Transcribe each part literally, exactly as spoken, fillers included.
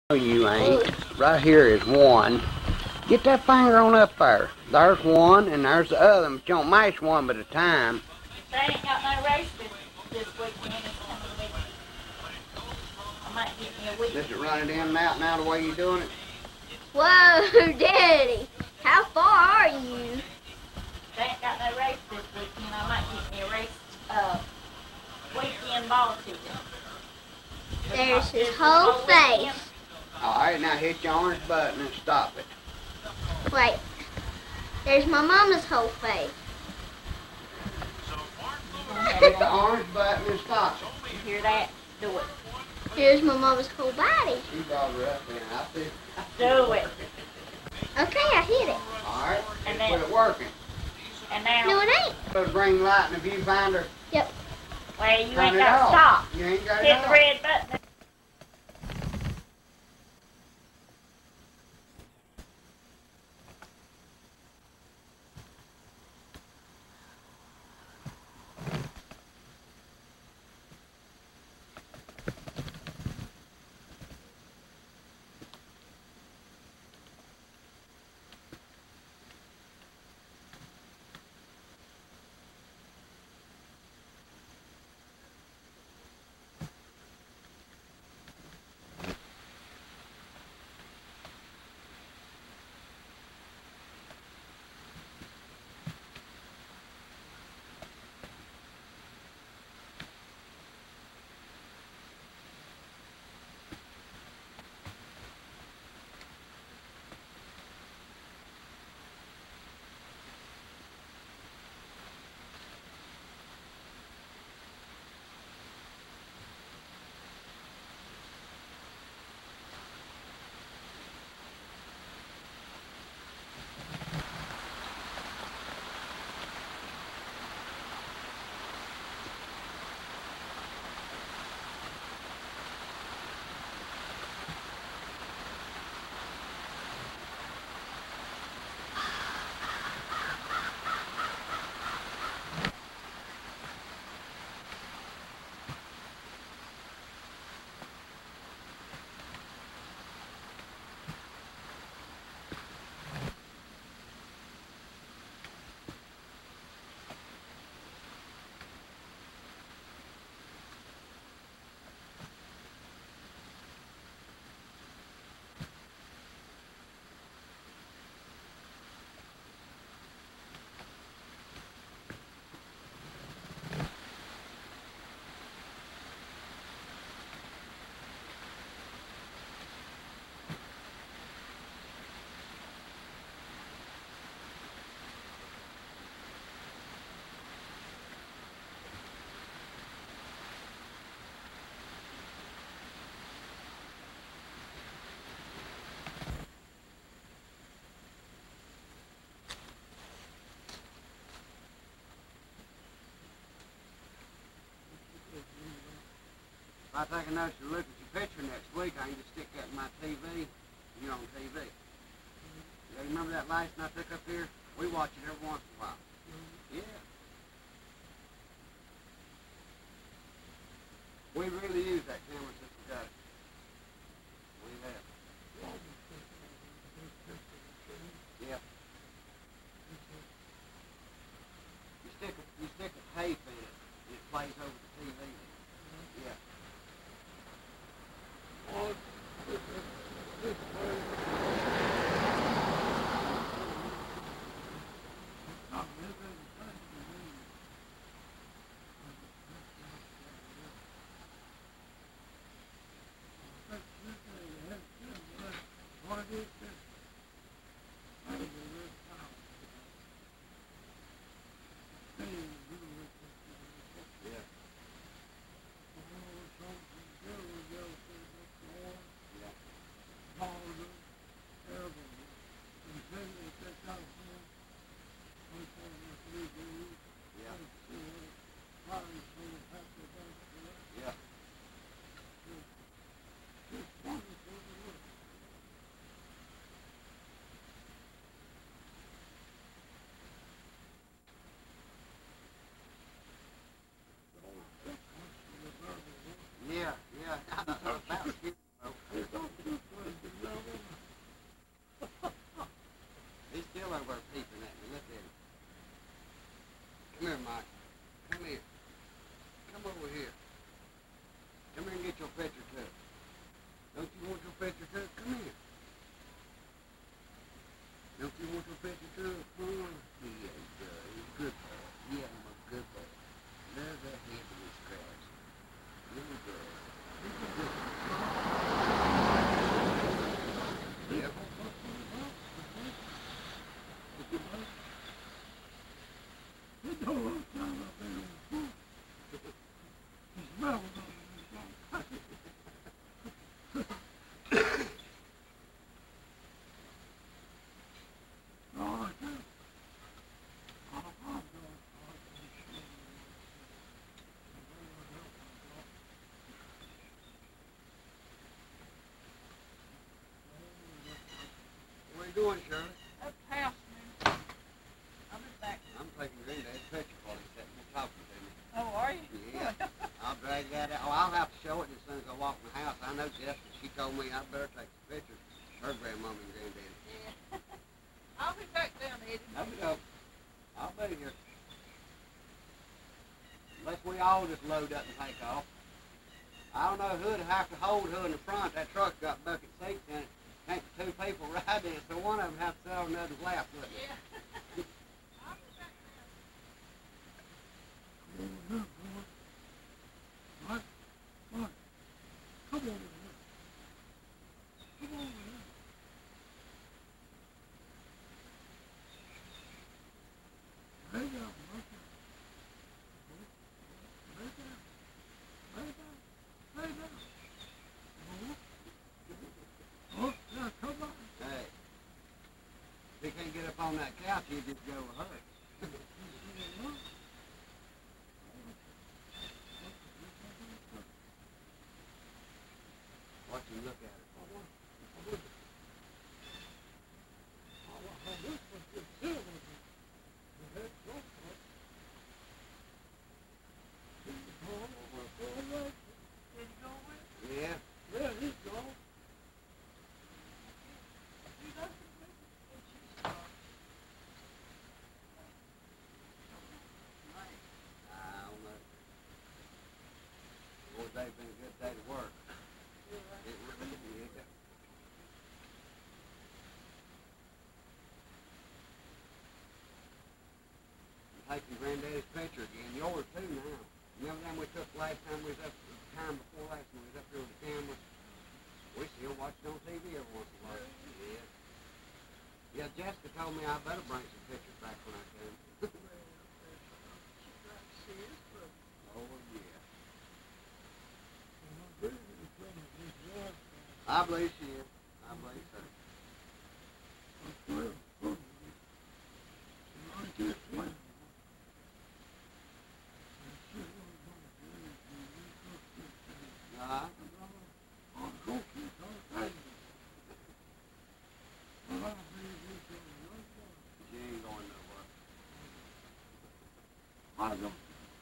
No, you ain't. Right here is one. Get that finger on up there. There's one, and there's the other, but you don't mash one at a time. They ain't got no race this, this weekend. It's coming week. I might get me a week. Does it run it in and out now the way you're doing it? Whoa, Daddy. How far are you? They ain't got no race this weekend. I might get me a race uh, weekend ball ticket. There's his whole face. Alright, now hit your orange button and stop it. Wait. There's my mama's whole face. Hit the orange button and stop it. You hear that? Do it. Here's my mama's whole body. You got her up there. I see. Do it. Okay, I hit it. Alright, And then then- put it working. And now, No, it ain't. Put a green light in the viewfinder. Yep. well, you Turn ain't it got to off. stop. You ain't got it Hit off. the red button. If I take a notice to look at your picture next week, I can just stick that in my T V, and you're on T V. You remember that license I took up here? We watch it every once in a while. Yeah. We really use that camera since we got it. We have. Yeah. You stick a, you stick a tape in it, and it plays over the T V. Yeah. doing, Shirley? Up the house, man. I'll be back. I'm taking Granddad's picture for you, sitting here talking to me. Oh, are you? Yeah. I'll drag that out. Oh, I'll have to show it as soon as I walk in the house. I know Jessica. She told me I better take some pictures. Her grandmama and granddaddy. Yeah. I'll be back down, Eddie. I'll be go. I'll be here. Unless we all just load up and take off. I don't know who'd have to hold who in the front. That truck's got bucket seats in it. Can't the two people ride in it, so one of them have to sit on another's lap with it. Yeah. I'll be back down. What? What? Come over here. Come over here. Lay down, lay down. Lay down. Lay down. Lay down. Oh, oh, yeah, come on. Hey. If he can't get up on that couch, you just go with her. Watch him look at it. Yeah. Yeah, he's gone. I don't know. Boy, they've been a good day to work. It really is. I'm taking Granddaddy's picture again. Yours too now. Remember them we took last time we was up, the time before last when we was up here with the camera? We still watch it on T V every once in a while. Yeah. Yeah, Jessica told me I better bring some pictures back when I come. Oh, yeah. I believe she is. I believe so. Uh-huh. She ain't going nowhere. I don't.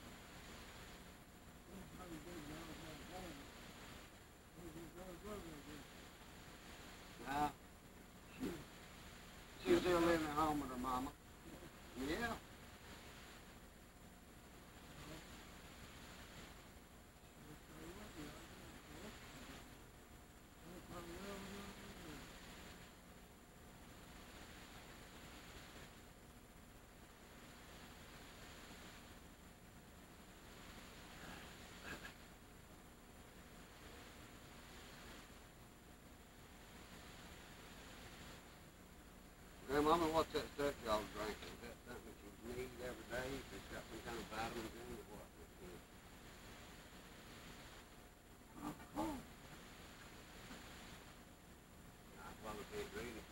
Nah. She's still living at home with her mama. Yeah. Grandmama, what's that stuff y'all drinking? Is that something that you need every day? If it's got some kind of vitamins in it or what? I probably can't read it.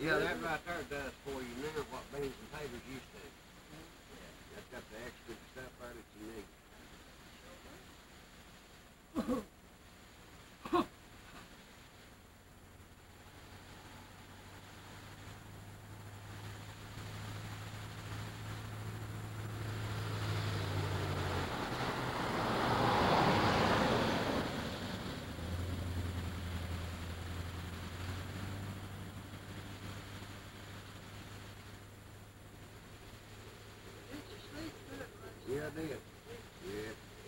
Yeah, that right there does for you now what beans and potatoes used to. That's got the extra stuff there that you need. Yeah, I did. Yeah.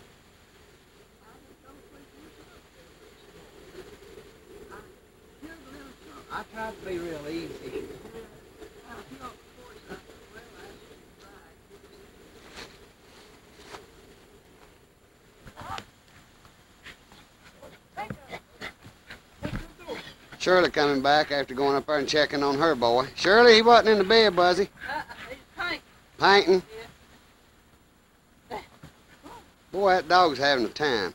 I tried to be real easy. Shirley coming back after going up there and checking on her boy. Shirley, he wasn't in the bed, was he? Uh-uh, he's painting. Painting? Yeah. Boy, that dog's having a time.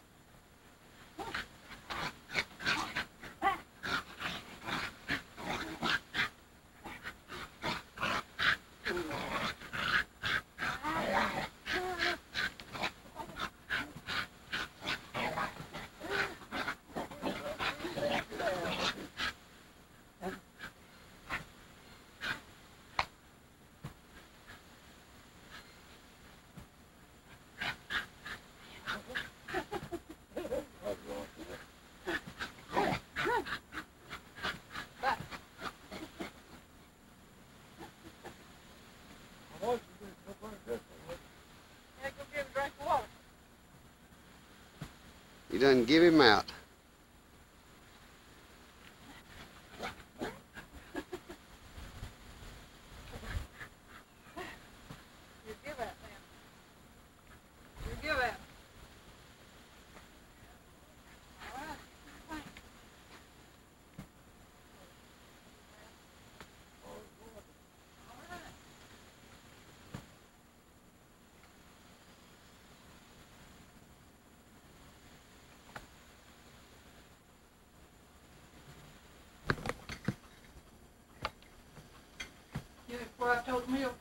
Yeah, go give him a drink of water. You done give him out. You give out now. You give out. All right. Thanks. All right. Yeah, before I told me